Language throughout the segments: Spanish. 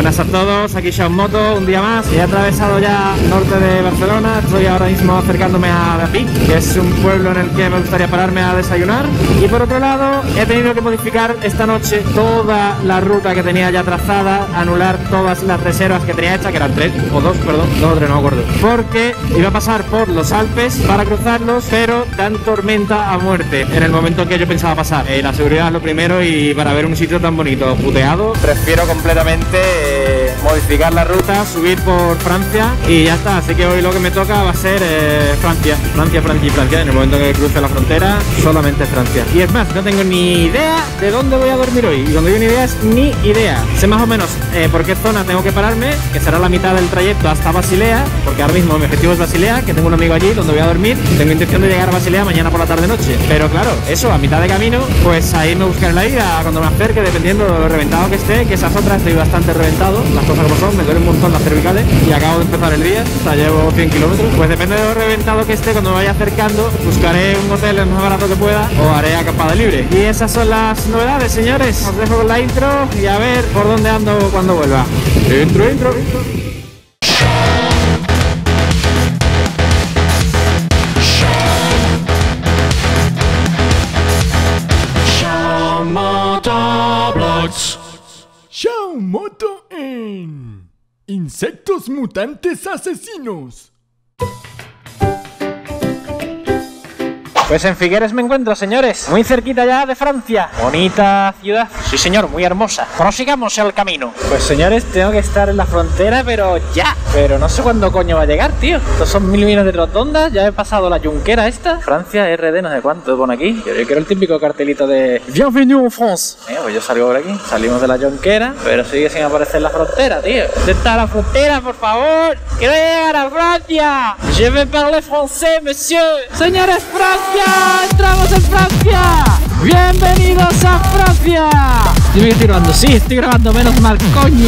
Buenas a todos, aquí Xiaomoto, un día más. He atravesado ya norte de Barcelona, estoy ahora mismo acercándome a Dapic, que es un pueblo en el que me gustaría pararme a desayunar. Y por otro lado, he tenido que modificar esta noche toda la ruta que tenía ya trazada, anular todas las reservas que tenía hechas, que eran 3 o 2, perdón, 2 o 3, no me acuerdo. Porque iba a pasar por los Alpes para cruzarlos, pero dan tormenta a muerte en el momento que yo pensaba pasar. La seguridad es lo primero y para ver un sitio tan bonito, puteado, prefiero completamente modificar la ruta, subir por Francia y ya está. Así que hoy lo que me toca va a ser Francia. En el momento que cruce la frontera, solamente Francia. Y es más, no tengo ni idea de dónde voy a dormir hoy. Y cuando digo ni idea es ni idea. Sé más o menos por qué zona tengo que pararme, que será la mitad del trayecto hasta Basilea, porque ahora mismo mi objetivo es Basilea, que tengo un amigo allí donde voy a dormir. Tengo intención de llegar a Basilea mañana por la tarde-noche. Pero claro, eso, a mitad de camino, pues ahí me buscaré la ida cuando me acerque, dependiendo de lo reventado que esté, que esas otras estoy bastante reventado, las cosas como son, me duelen un montón las cervicales y acabo de empezar el día, o sea, llevo 100 kilómetros, pues depende de lo reventado que esté, cuando me vaya acercando, buscaré un hotel el más barato que pueda o haré acampada libre. Y esas son las novedades, señores. Os dejo con la intro y a ver por dónde ando cuando vuelva. Intro. Xiaomoto en Insectos Mutantes Asesinos. Pues en Figueres me encuentro, señores, muy cerquita ya de Francia. Bonita ciudad, sí señor, muy hermosa. Prosigamos el camino. Pues señores, tengo que estar en la frontera, pero ya. Pero no sé cuándo coño va a llegar, tío. Estos son 1000 millones de rotondas, ya he pasado la Junquera esta. Francia, RD, no sé cuánto pone aquí. Yo quiero el típico cartelito de Bienvenue en France. Pues yo salgo por aquí, salimos de la Junquera, pero sigue sin aparecer la frontera, tío. ¿Dónde está la frontera, por favor? Quiero llegar a Francia. Je veux parler français, monsieur. Señores, Francia. ¡Entramos en Francia! ¡Bienvenidos a Francia! Estoy grabando, sí, estoy grabando, menos mal, coño.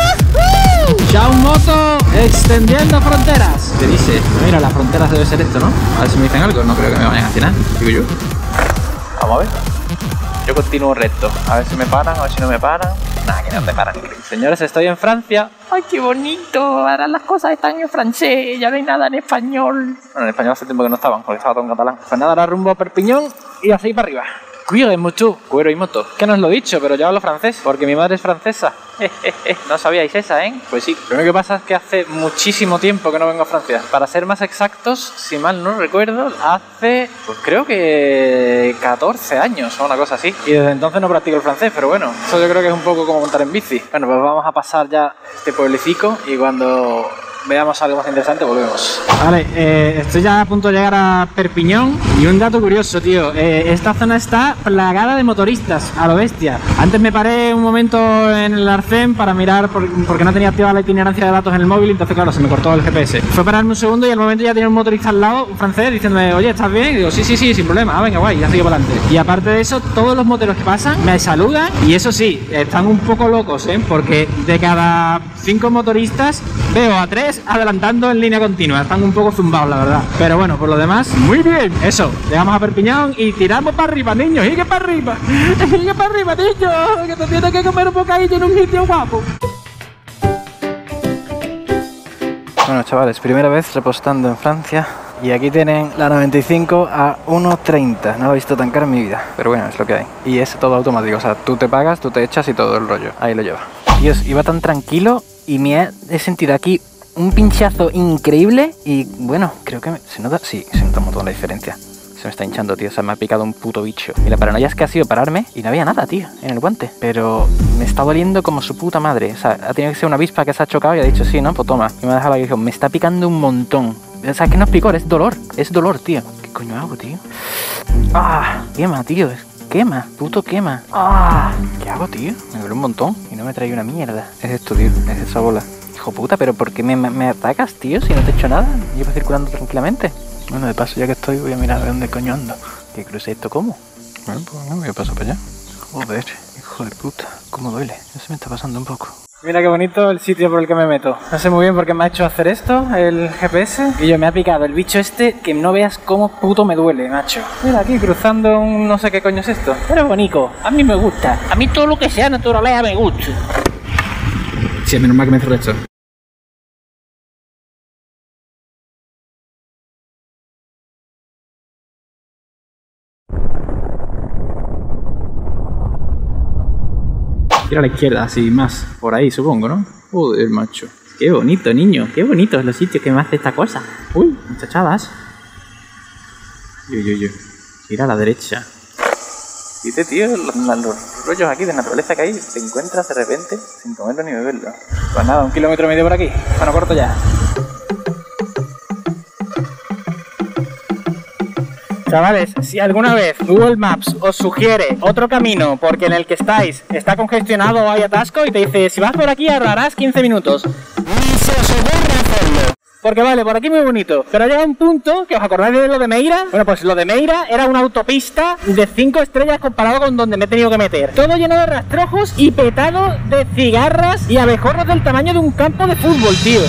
Xiaomoto extendiendo fronteras. ¿Qué dice? Mira, las fronteras debe ser esto, ¿no? A ver si me dicen algo, no creo que me vayan a decir nada, digo yo. Vamos a ver. Yo continúo recto, a ver si me paran, a ver si no me paran. Nada, que no te paran. Señores, estoy en Francia. ¡Ay, qué bonito! Ahora las cosas están en francés, ya no hay nada en español. Bueno, en español hace tiempo que no estaban, porque estaba todo en catalán. Pues nada, ahora rumbo a Perpiñón y así para arriba. Cuero y moto. Que no os lo he dicho, pero yo hablo francés, porque mi madre es francesa. No sabíais esa, ¿eh? Pues sí. Lo único que pasa es que hace muchísimo tiempo que no vengo a Francia. Para ser más exactos, si mal no recuerdo, hace, pues creo que 14 años o una cosa así. Y desde entonces no practico el francés, pero bueno, eso yo creo que es un poco como montar en bici. Bueno, pues vamos a pasar ya este pueblecico y cuando veamos algo más interesante volvemos. Vale, estoy ya a punto de llegar a Perpiñón y un dato curioso, tío. Esta zona está plagada de motoristas, a lo bestia. Antes me paré un momento en el Arcén para mirar porque no tenía activada la itinerancia de datos en el móvil, entonces claro, se me cortó el GPS. Fue a pararme un segundo y al momento ya tenía un motorista al lado, un francés, diciéndome, oye, ¿estás bien? Y digo, sí, sin problema. Ah, venga, guay, ya sigo para adelante. Y aparte de eso, todos los moteros que pasan me saludan y eso sí, están un poco locos, porque de cada 5 motoristas veo a 3 adelantando en línea continua. Están un poco zumbados, la verdad. Pero bueno, por lo demás, muy bien. Eso, llegamos a Perpiñón y tiramos para arriba, niños. ¡Y que para arriba! ¡Y que para arriba, niños! Que te tienes que comer un bocadillo en un sitio guapo. Bueno, chavales, primera vez repostando en Francia. Y aquí tienen la 95 a 1,30. No lo he visto tan caro en mi vida. Pero bueno, es lo que hay. Y es todo automático. O sea, tú te pagas, tú te echas y todo el rollo. Ahí lo lleva. Dios, iba tan tranquilo y me he sentido aquí un pinchazo increíble. Y bueno, creo que se nota. Sí, se nota un montón la diferencia. Se me está hinchando, tío. O sea, me ha picado un puto bicho. Y la paranoia es que ha sido pararme y no había nada, tío, en el guante. Pero me está doliendo como su puta madre. O sea, ha tenido que ser una avispa que se ha chocado y ha dicho, sí, ¿no? Pues toma. Y me ha dejado la que dijo, me está picando un montón. O sea, que no es picor, es dolor. Es dolor, tío. ¿Qué coño hago, tío? ¡Ah! Quema, tío. Quema. Puto quema. ¡Ah! ¿Qué hago, tío? Me duele un montón y no me trae una mierda. Es esto, tío. Es esa bola. Hijo puta, ¿pero por qué me atacas, tío? Si no te he hecho nada. Llevo circulando tranquilamente. Bueno, de paso, ya que estoy, voy a mirar de dónde coño ando. ¿Qué cruce esto cómo? Bueno, pues no, yo paso para allá. Joder, hijo de puta. ¿Cómo duele? Ya se me está pasando un poco. Mira qué bonito el sitio por el que me meto. No sé muy bien por qué me ha hecho hacer esto, el GPS. Y yo me ha picado el bicho este que no veas cómo puto me duele, macho. Mira aquí cruzando un no sé qué coño es esto. Pero bonito, a mí me gusta. A mí todo lo que sea naturaleza me gusta. Sí, menos mal que me cerró esto. Tira a la izquierda, así más. Por ahí, supongo, ¿no? Joder, macho. Qué bonito, niño. Qué bonitos los sitios que me hace esta cosa. Uy, muchachadas. Uy. Tira a la derecha. Dice, tío, los rollos aquí de naturaleza que hay, te encuentras de repente sin comerlo ni beberlo. Pues nada, 1,5 kilómetros por aquí. Bueno, corto ya. Chavales, si alguna vez Google Maps os sugiere otro camino porque en el que estáis está congestionado o hay atasco y te dice, si vas por aquí ahorrarás 15 minutos, ni se os ocurre hacerlo. Porque vale, por aquí muy bonito, pero llega un punto que os acordáis de lo de Meira. Bueno, pues lo de Meira era una autopista de 5 estrellas comparado con donde me he tenido que meter. Todo lleno de rastrojos y petado de cigarras y abejorros del tamaño de un campo de fútbol, tío.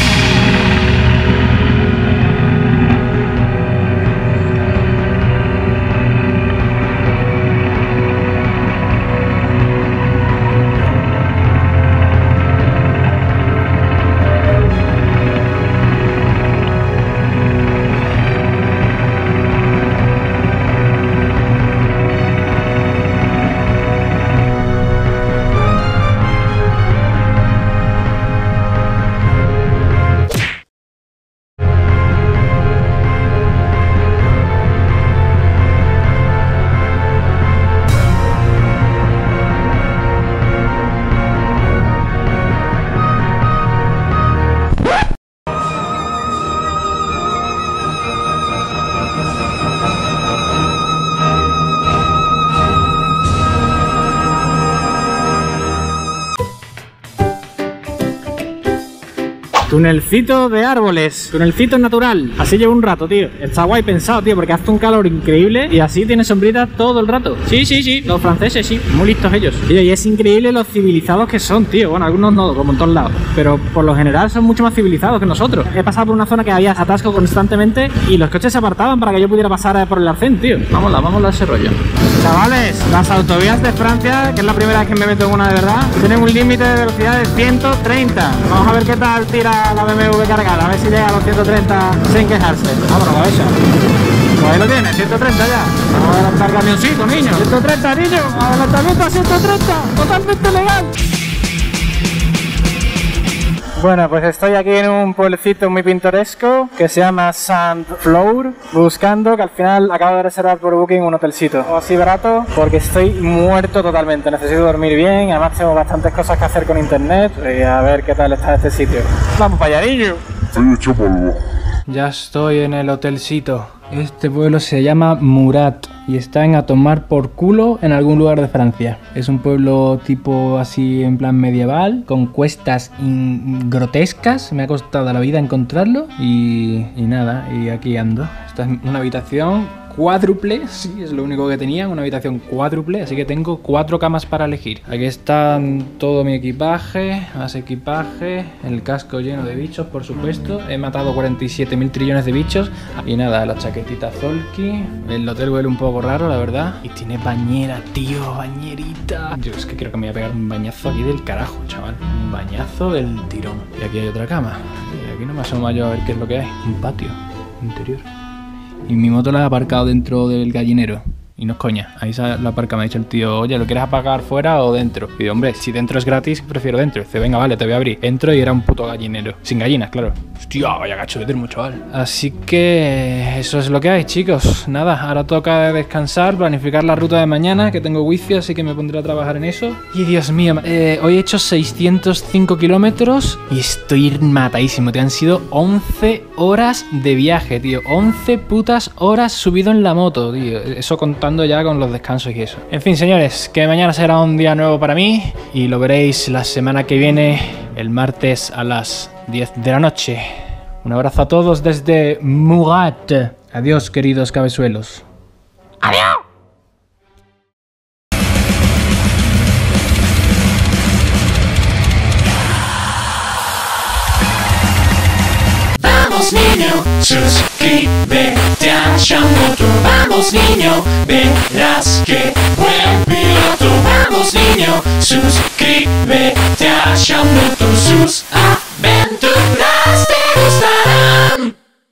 Tunelcito de árboles, tunelcito natural. Así llevo un rato, tío. Está guay pensado, tío, porque hace un calor increíble y así tiene sombrita todo el rato. Sí, los franceses, sí, muy listos ellos. Tío, y es increíble los civilizados que son, tío. Bueno, algunos no, como en todos lados, pero por lo general son mucho más civilizados que nosotros. He pasado por una zona que había atasco constantemente y los coches se apartaban para que yo pudiera pasar por el arcén, tío. Vámonos a ese rollo. Chavales, las autovías de Francia, que es la primera vez que me meto en una de verdad, tienen un límite de velocidad de 130. Vamos a ver qué tal tira la BMW cargada, a ver si llega a los 130 sin quejarse. Vámonos, cabeza. Pues ahí lo tiene, 130 ya. Vamos a adelantar el camioncito, niño. 130, niño. Adelantamiento a 130. Totalmente legal. Bueno, pues estoy aquí en un pueblecito muy pintoresco que se llama Saint-Flour, buscando, que al final acabo de reservar por Booking un hotelcito o así barato, porque estoy muerto totalmente, necesito dormir bien, además tengo bastantes cosas que hacer con internet y a ver qué tal está este sitio. Vamos para allá, niño. Estoy hecho polvo. Ya estoy en el hotelcito. Este pueblo se llama Murat y está en a tomar por culo en algún lugar de Francia. Es un pueblo tipo así en plan medieval, con cuestas grotescas. Me ha costado la vida encontrarlo y nada, y aquí ando. Esta es una habitación cuádruple, sí, es lo único que tenía, una habitación cuádruple, así que tengo 4 camas para elegir. Aquí están todo mi equipaje, más equipaje, el casco lleno de bichos, por supuesto. He matado 47.000 trillones de bichos y nada, la chaquetita Zolki. El hotel huele un poco raro, la verdad. Y tiene bañera, tío, bañerita. Yo es que creo que me voy a pegar un bañazo aquí del carajo, chaval. Un bañazo del tirón. Y aquí hay otra cama. Y aquí no me asomo yo a ver qué es lo que hay. Un patio interior. Y mi moto la he aparcado dentro del gallinero. Y no es coña, ahí la aparca, me ha dicho el tío, oye, ¿lo quieres apagar fuera o dentro? Y digo, hombre, si dentro es gratis, prefiero dentro. Dice, venga, vale, te voy a abrir. Entro y era un puto gallinero. Sin gallinas, claro. Hostia, vaya gacho de termo, chaval. Así que eso es lo que hay, chicos. Nada, ahora toca descansar, planificar la ruta de mañana, que tengo juicio, así que me pondré a trabajar en eso. Y Dios mío, hoy he hecho 605 kilómetros y estoy matadísimo. Te han sido 11 horas de viaje, tío. 11 putas horas subido en la moto, tío. Eso contando ya con los descansos y eso. En fin, señores, que mañana será un día nuevo para mí y lo veréis la semana que viene, el martes a las 10 de la noche. Un abrazo a todos desde Murat. Adiós, queridos cabezuelos. ¡Adiós! Vamos niño, suscríbete a Shamoto. Vamos niño, verás que buen piloto. Vamos niño, suscríbete a Shamoto. aventura.